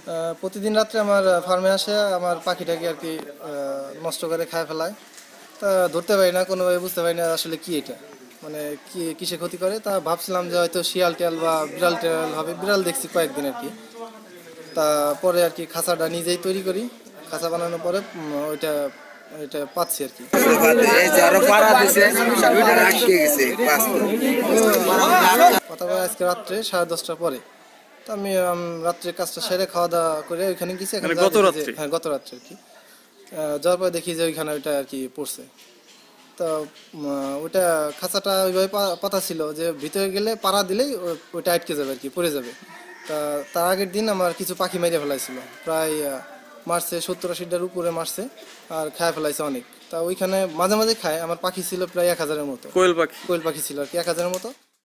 প্রতিদিন রাত্রে আমার ফার্মে আসে আমার পাখিটাকে আর কি নষ্ট করে খায় ফেলায়। তা ধরতে পারি না, কোনোভাবে বুঝতে পারি না আসলে কি এটা, মানে কি কিসে ক্ষতি করে। তা ভাবছিলাম যে হয়তো শিয়াল টিয়াল বা বিড়াল টিয়াল হবে, বিড়াল দেখছি কয়েকদিন আর কি। তা পরে আর কি খাঁচাটা নিজেই তৈরি করি, খাঁচা বানানোর পরে ওইটা এটা পাচ্ছি আর কি। কথা বলে আজকে রাত্রে 10:30টার পরে। তো আমি রাত্রে কাজটা সেরে খাওয়া দাওয়া করে ওইখানে গেছি। হ্যাঁ, গত রাত্রে আর কি। যাওয়ার পরে দেখি যে ওইখানে ওইটা আর কি পড়ছে। তো ওইটা খাঁচাটা ওইভাবে পাতা ছিল যে ভিতরে গেলে পাড়া দিলেই ওইটা আটকে যাবে আর কি, পড়ে যাবে। তা তার আগের দিন আমার কিছু পাখি মেরে ফেলাইছিল, প্রায় মারছে 70-80টার উপরে মারছে, আর খায় ফেলাইছে অনেক। তা ওইখানে মাঝে মাঝে খায়। আমার পাখি ছিল প্রায় 1000-এর মতো, কোয়েল পাখি ছিল আর কি, 1000-এর মতো।